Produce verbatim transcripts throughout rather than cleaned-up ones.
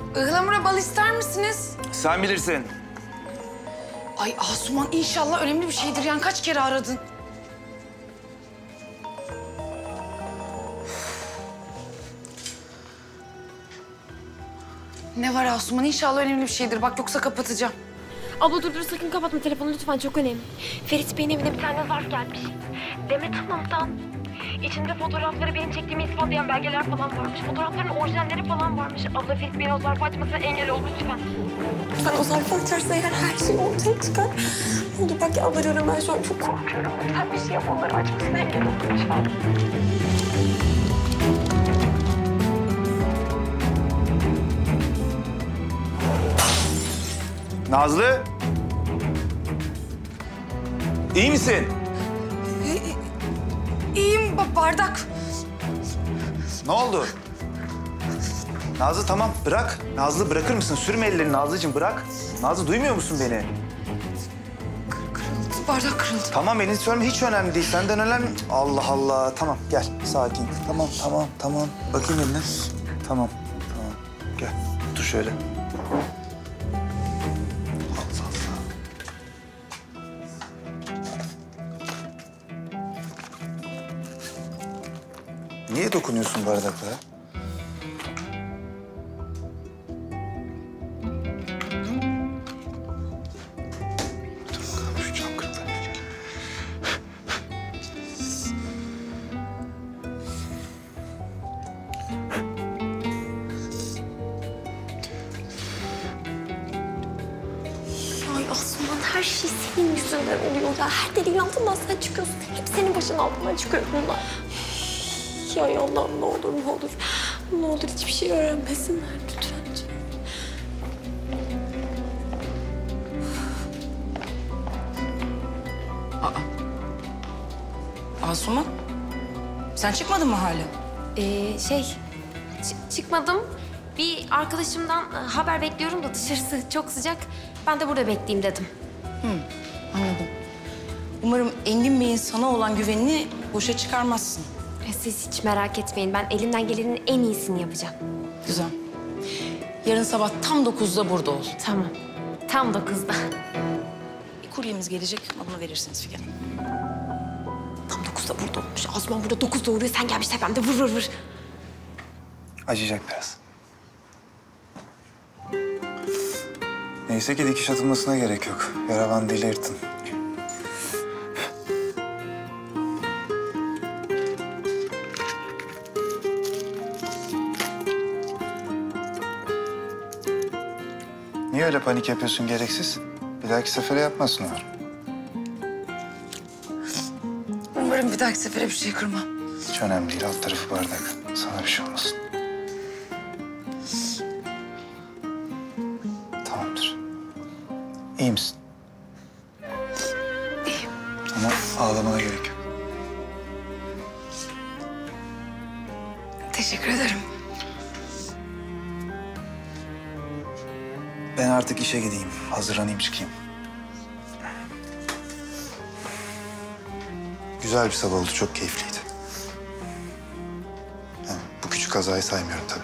Ihlamura bal ister misiniz? Sen bilirsin. Ay Asuman inşallah önemli bir şeydir. Yani kaç kere aradın? Ne var Asuman? İnşallah önemli bir şeydir. Bak yoksa kapatacağım. Abla dur dur sakın kapatma telefonu lütfen çok önemli. Ferit Bey'in evine bir tane zarf gelmiş. Demet Hanım'dan. İçinde fotoğrafları benim çektiğimi ispatlayan belgeler falan varmış. Fotoğrafların orijinalleri falan varmış. Abla Ferit Bey'in o zarfı açmasına engel ol lütfen. Sen o zarfı açarsa eğer her şey ortaya çıkar. Ne olur bak yalvarıyorum ben şu an çok korkuyorum. Lütfen bir şey yap onları açmasına engel ol lütfen. Nazlı. İyi misin? İyiyim ba- bardak. Ne oldu? Nazlı tamam bırak. Nazlı bırakır mısın? Sürme ellerini Nazlıcığım bırak. Nazlı duymuyor musun beni? Kırıldı, bardak kırıldı. Tamam elini sürme hiç önemli değil. Senden önemli. Allah Allah. Tamam gel sakin. Tamam tamam tamam. Bakayım eline. Tamam tamam. Gel dur şöyle. Allah Allah. Niye dokunuyorsun bardaklara? Ay Asuman her şey senin yüzünden oluyor ya. Her deliğin altından sen çıkıyorsun. Hep senin başının altından çıkıyor bunlar. Ya Allah'ım ne olur ne olur. Ne olur hiçbir şey öğrenmesinler lütfen. Asuman, sen çıkmadın mı hala? Ee, şey çı- çıkmadım. Bir arkadaşımdan e, haber bekliyorum da dışarısı çok sıcak. Ben de burada bekleyeyim dedim. Anladım. Umarım Engin Bey'in sana olan güvenini boşa çıkarmazsın. E, siz hiç merak etmeyin. Ben elimden gelenin en iyisini yapacağım. Güzel. Yarın sabah tam dokuzda burada ol. Tamam. Tam dokuzda. Bir kuryemiz gelecek, adını verirsiniz Figen. Tam dokuzda burada olmuş. Asuman burada dokuzda uğruyor. Sen gelmiş tepemde vır vır vır. Acıyacak biraz. Neyse ki dikiş atılmasına gerek yok. Yara bandıyla yırtın. Niye öyle panik yapıyorsun gereksiz? Bir dahaki sefere yapmasın umarım. Umarım bir dahaki sefere bir şey kırmam. Hiç önemli değil. Alt tarafı bardak. Sana bir şey olmasın. Tamamdır. İyi misin? İyiyim. Ama ağlamana gerek yok. Teşekkür ederim. Ben artık işe gideyim. Hazırlanayım çıkayım. Güzel bir sabah oldu. Çok keyifliydi. Yani bu küçük kazayı saymıyorum tabii.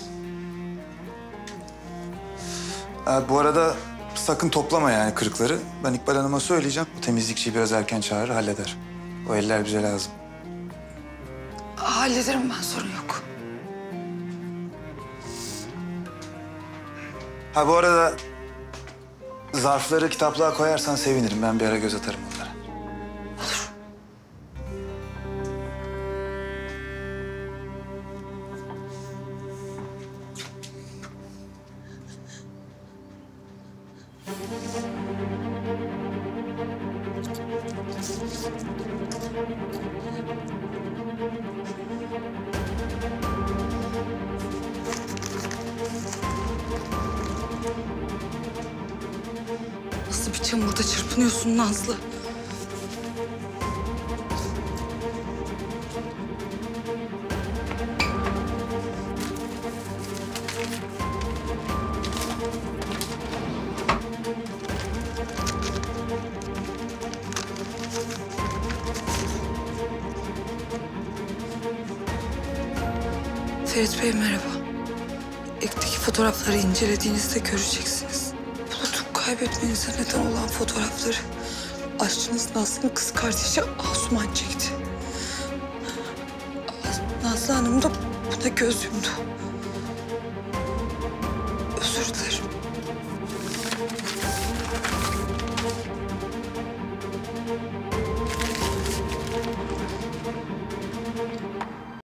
Ha, bu arada sakın toplama yani kırıkları. Ben İkbal Hanım'a söyleyeceğim. Bu temizlikçiyi biraz erken çağırır, halleder. O eller bize lazım. Hallederim ben, sorun yok. Ha bu arada zarfları kitaplığa koyarsan sevinirim. Ben bir ara göz atarım onlara. Nasıl bir çamurda çırpınıyorsun Nazlı? Ferit Bey merhaba. Ektik Peki fotoğrafları incelediğinizde göreceksiniz. Bulut'u kaybetmenize neden olan fotoğrafları aşçınız Nazlı'nın kız kardeşi Asuman çekti. Nazlı Hanım da buna göz yumdu.